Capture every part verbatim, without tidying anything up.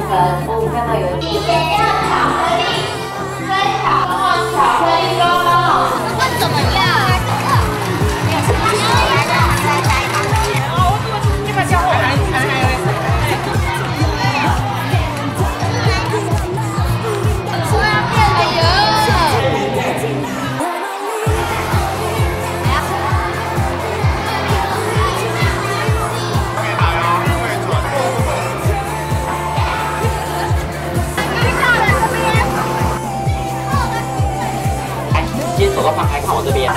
层，我们看到有一些巧克力，跟巧克巧克力糕糕，这怎么样？ 先手都放开，看我这边。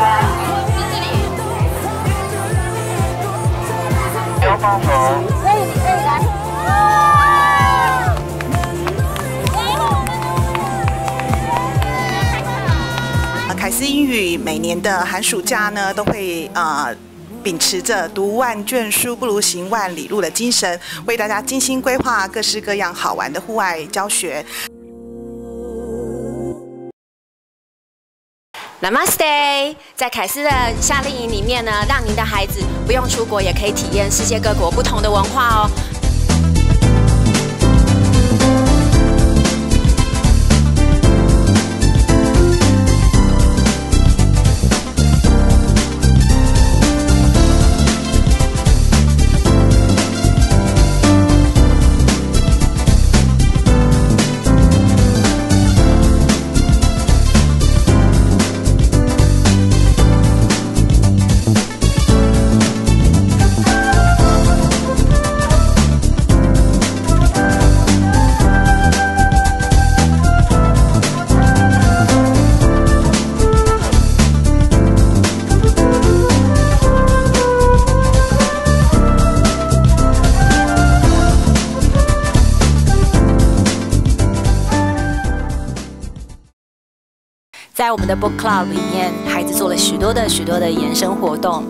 要放手。可以，可以来。 凯斯英语每年的寒暑假呢，都会呃。秉持着读万卷书不如行万里路的精神，为大家精心规划各式各样好玩的户外教学。 Namaste， 在凯斯的夏令营里面呢，让您的孩子不用出国也可以体验世界各国不同的文化哦。在我们的 Book Club 里面，孩子做了许多的许多的延伸活动。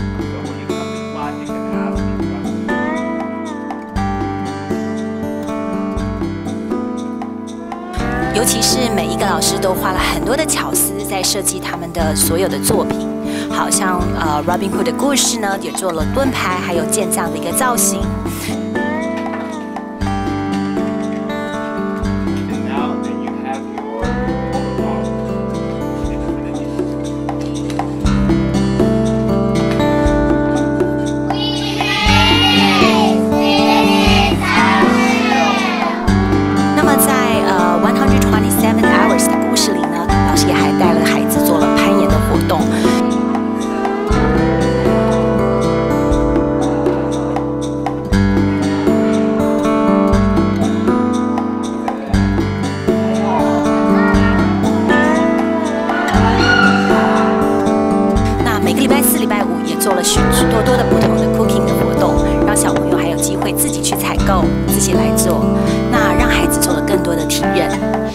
尤其是每一个老师都花了很多的巧思在设计他们的所有的作品，好像呃 Robin Hood 的故事呢，也做了盾牌还有剑这样的一个造型。做了许许多多的不同的 cooking 的活动，让小朋友还有机会自己去采购，自己来做，那让孩子做了更多的体验。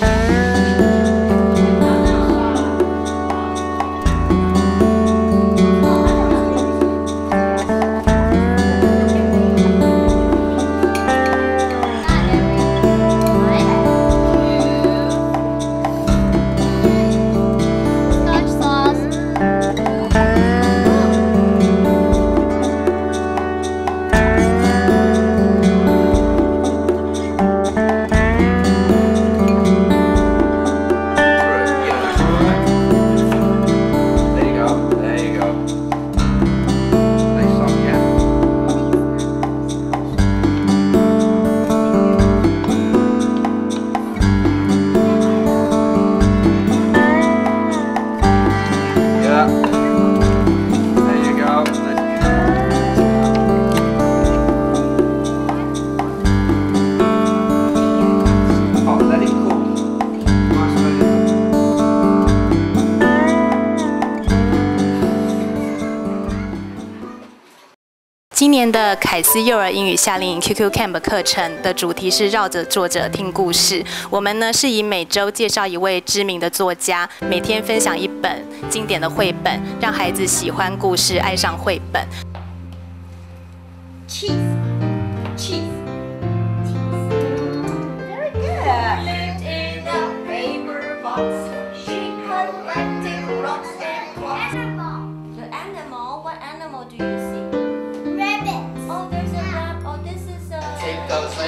今年的凯斯幼儿英语夏令营 Q Q Camp 课程的主题是绕着作者听故事。我们呢是以每周介绍一位知名的作家，每天分享一本经典的绘本，让孩子喜欢故事，爱上绘本。Cheese, cheese, cheese. Very good. Lived in a paper box. She collected rocks and clocks. Animal. The animal. What animal do you see? Oh, there's a rap. Oh, this is a... Take those legs.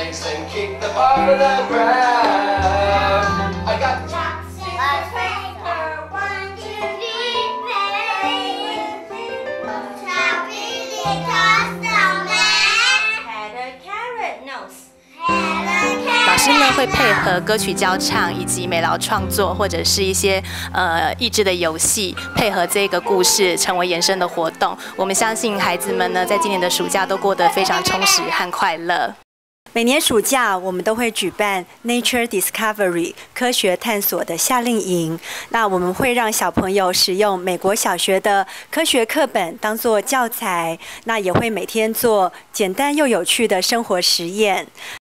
legs and kick the ball to the ground. I got Let's make her one, two, three, baby. Happy little snowman had a carrot nose. Had a carrot 老师呢会配合歌曲教唱以及美劳创作，或者是一些呃益智的游戏，配合这个故事成为延伸的活动。我们相信孩子们呢，在今年的暑假都过得非常充实和快乐。 每年暑假，我们都会举办 Nature Discovery 科学探索的夏令营。那我们会让小朋友使用美国小学的科学课本当做教材，那也会每天做简单又有趣的生活实验。